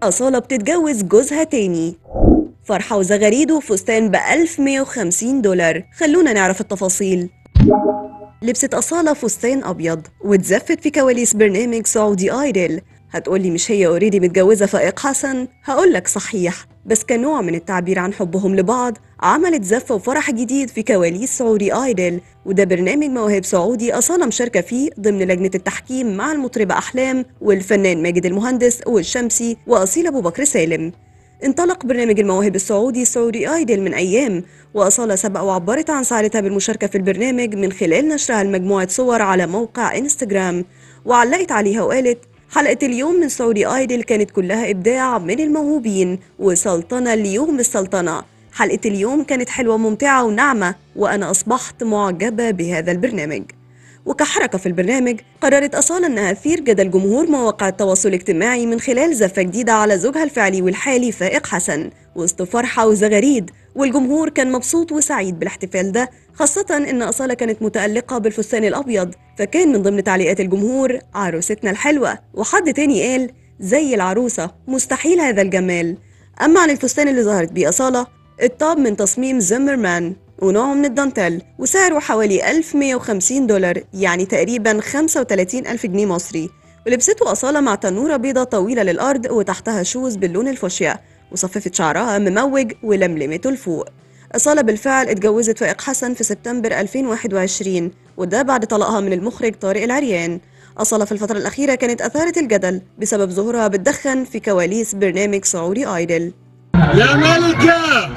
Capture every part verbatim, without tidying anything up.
أصالة بتتجوز جوزها تاني. فرحة وزغاريد وفستان ب ألف ومية وخمسين دولار. خلونا نعرف التفاصيل. لبست أصالة فستان أبيض واتزفت في كواليس برنامج سعودي آيدل. هتقولي مش هي اوريدي متجوزة فائق حسن؟ هقولك صحيح، بس كنوع من التعبير عن حبهم لبعض عملت زفة وفرح جديد في كواليس سعودي آيدل، وده برنامج مواهب سعودي أصالة مشاركة فيه ضمن لجنة التحكيم مع المطربة أحلام والفنان ماجد المهندس والشمسي وأصيل أبو بكر سالم. انطلق برنامج المواهب السعودي سعودي آيدل من أيام، وأصالة سبق وعبرت عن سعادتها بالمشاركة في البرنامج من خلال نشرها لمجموعة صور على موقع إنستغرام، وعلقت عليها وقالت: حلقة اليوم من سعودي آيدل كانت كلها إبداع من الموهوبين وسلطنة اليوم السلطنة. حلقة اليوم كانت حلوة ممتعة وناعمة، وأنا أصبحت معجبة بهذا البرنامج. وكحركة في البرنامج قررت أصالة أنها تثير جدل جمهور مواقع التواصل الاجتماعي من خلال زفة جديدة على زوجها الفعلي والحالي فائق حسن وسط فرحة وزغاريد، والجمهور كان مبسوط وسعيد بالاحتفال ده، خاصة أن أصالة كانت متألقة بالفستان الأبيض، فكان من ضمن تعليقات الجمهور: عروستنا الحلوة. وحد تاني قال: زي العروسة، مستحيل هذا الجمال. أما عن الفستان اللي ظهرت بيه أصالة، الطاب من تصميم زمرمان ونوعه من الدانتيل وسعره حوالي ألف ومية وخمسين دولار، يعني تقريبا خمسة وثلاثين ألف جنيه مصري. ولبسته أصالة مع تنورة بيضة طويلة للأرض وتحتها شوز باللون الفوشيا، وصففت شعرها مموج ولملمته لفوق. أصالة بالفعل اتجوزت فائق حسن في سبتمبر ألفين وواحد وعشرين، وده بعد طلاقها من المخرج طارق العريان. أصالة في الفترة الأخيرة كانت أثارت الجدل بسبب ظهورها بتدخن في كواليس برنامج سعودي آيدل. يا ملكة!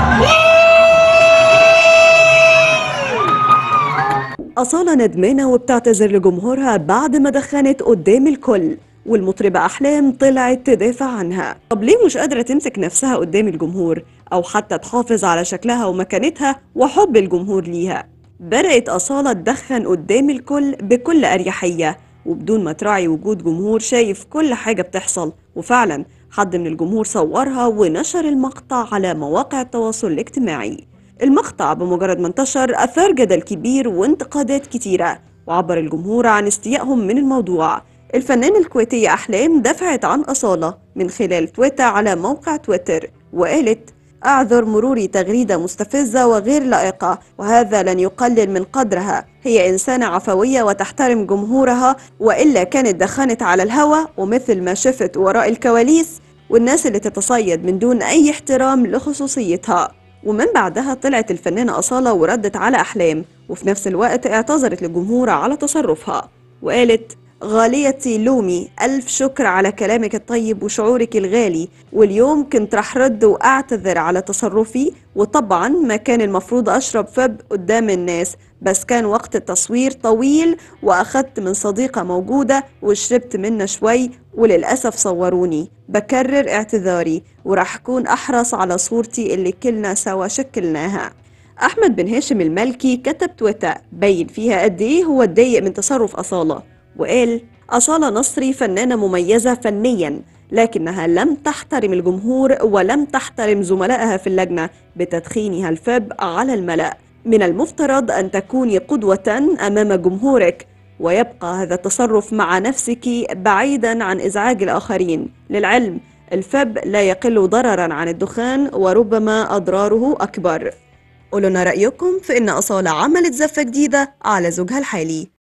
أصالة ندمانة وبتعتذر لجمهورها بعد ما دخنت قدام الكل، والمطربة أحلام طلعت تدافع عنها. طب ليه مش قادرة تمسك نفسها قدام الجمهور أو حتى تحافظ على شكلها ومكانتها وحب الجمهور ليها؟ بدأت أصالة تدخن قدام الكل بكل أريحية وبدون ما تراعي وجود جمهور شايف كل حاجة بتحصل، وفعلا حد من الجمهور صورها ونشر المقطع على مواقع التواصل الاجتماعي. المقطع بمجرد ما انتشر أثار جدل كبير وانتقادات كتيرة، وعبر الجمهور عن استيائهم من الموضوع. الفنانة الكويتية أحلام دفعت عن أصالة من خلال تويتر على موقع تويتر وقالت: أعذر مروري تغريدة مستفزة وغير لائقة، وهذا لن يقلل من قدرها. هي إنسانة عفوية وتحترم جمهورها، وإلا كانت دخنت على الهوى ومثل ما شفت وراء الكواليس والناس اللي تتصيد من دون أي احترام لخصوصيتها. ومن بعدها طلعت الفنانة أصالة وردت على أحلام، وفي نفس الوقت اعتذرت للجمهور على تصرفها وقالت: غاليتي لومي، ألف شكر على كلامك الطيب وشعورك الغالي، واليوم كنت رح رد وأعتذر على تصرفي، وطبعا ما كان المفروض أشرب فب قدام الناس، بس كان وقت التصوير طويل وأخذت من صديقة موجودة وشربت منها شوي وللأسف صوروني. بكرر اعتذاري ورح كون أحرص على صورتي اللي كلنا سوا شكلناها. أحمد بن هاشم المالكي كتب تويتر بين فيها قد إيه هو اتضايق من تصرف أصالة، وقال: أصالة نصري فنانة مميزة فنيا، لكنها لم تحترم الجمهور ولم تحترم زملائها في اللجنة بتدخينها الفب على الملأ. من المفترض أن تكوني قدوة أمام جمهورك، ويبقى هذا التصرف مع نفسك بعيدا عن إزعاج الآخرين. للعلم الفب لا يقل ضررا عن الدخان وربما أضراره أكبر. قولوا لنا رأيكم في إن أصالة عملت زفة جديدة على زوجها الحالي.